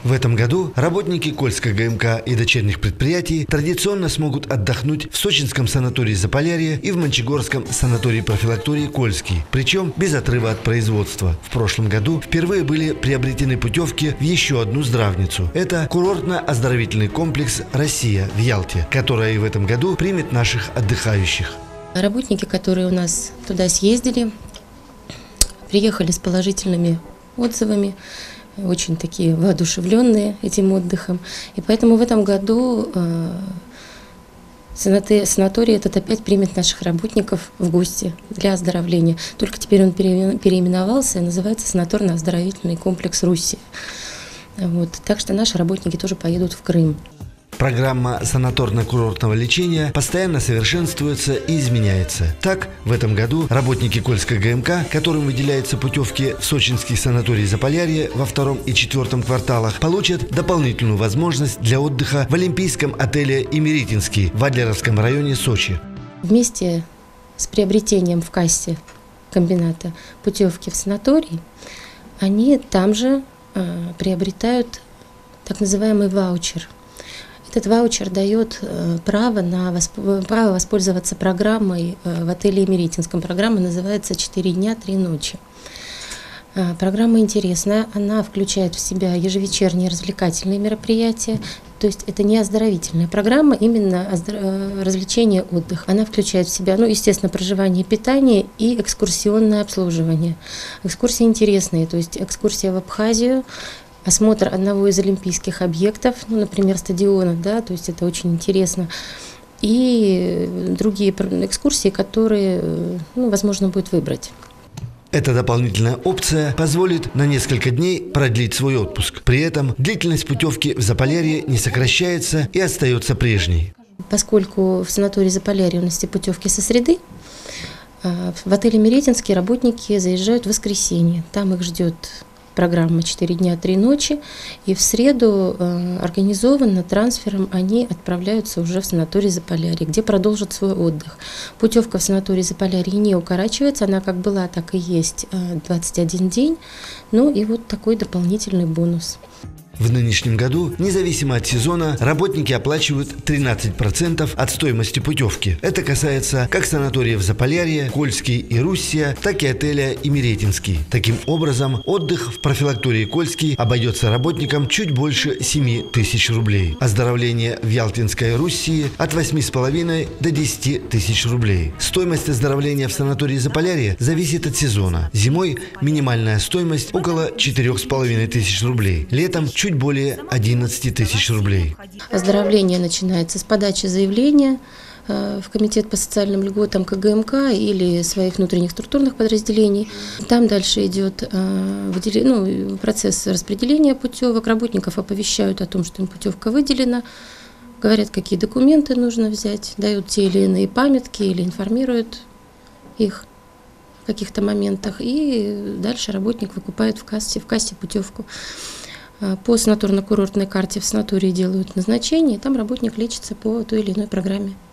В этом году работники Кольской ГМК и дочерних предприятий традиционно смогут отдохнуть в сочинском санатории Заполярье и в Мончегорском санатории-профилактории Кольский, причем без отрыва от производства. В прошлом году впервые были приобретены путевки в еще одну здравницу. Это курортно-оздоровительный комплекс «Россия» в Ялте, которая и в этом году примет наших отдыхающих. Работники, которые у нас туда съездили, приехали с положительными отзывами, очень такие воодушевленные этим отдыхом. И поэтому в этом году санаторий этот опять примет наших работников в гости для оздоровления. Только теперь он переименовался и называется санаторно-оздоровительный комплекс «Руссия». Вот. Так что наши работники тоже поедут в Крым. Программа санаторно-курортного лечения постоянно совершенствуется и изменяется. Так, в этом году работники Кольской ГМК, которым выделяются путевки в сочинский санаторий Заполярье во 2 и 4 кварталах, получат дополнительную возможность для отдыха в олимпийском отеле «Имеретинский» в Адлеровском районе Сочи. Вместе с приобретением в кассе комбината путевки в санаторий, они там же приобретают так называемый ваучер. Этот ваучер дает право воспользоваться программой в отеле «Имеретинском». Программа называется «4 дня, 3 ночи». Программа интересная, она включает в себя ежевечерние развлекательные мероприятия, то есть это не оздоровительная программа, именно развлечение, отдых. Она включает в себя, естественно, проживание, питание и экскурсионное обслуживание. Экскурсии интересные, то есть экскурсия в Абхазию, осмотр одного из олимпийских объектов, например, стадиона, то есть это очень интересно. И другие экскурсии, которые, возможно, будет выбрать. Эта дополнительная опция позволит на несколько дней продлить свой отпуск. При этом длительность путевки в Заполярье не сокращается и остается прежней. Поскольку в санатории Заполярье у нас все путевки со среды, в отеле «Имеретинский» работники заезжают в воскресенье. Там их ждет программа «4 дня, 3 ночи», и в среду организованно трансфером они отправляются уже в санаторий Заполярье, где продолжат свой отдых. Путевка в санаторий Заполярье не укорачивается, она как была, так и есть 21 день, и вот такой дополнительный бонус. В нынешнем году, независимо от сезона, работники оплачивают 13% от стоимости путевки. Это касается как санаториев Заполярье, Кольский и Руссия, так и отеля «Имеретинский». Таким образом, отдых в профилактории Кольский обойдется работникам чуть больше 7 тысяч рублей. Оздоровление в Ялтинской Руссии от 8,5 до 10 тысяч рублей. Стоимость оздоровления в санатории Заполярье зависит от сезона. Зимой минимальная стоимость около 4,5 тысяч рублей. Летом чуть более 11 тысяч рублей. Оздоровление начинается с подачи заявления в Комитет по социальным льготам КГМК или своих внутренних структурных подразделений. Там дальше идет процесс распределения путевок. Работников оповещают о том, что им путевка выделена, говорят, какие документы нужно взять, дают те или иные памятки или информируют их в каких-то моментах. И дальше работник выкупает в кассе путевку. По санаторно-курортной карте в санатории делают назначение, и там работник лечится по той или иной программе.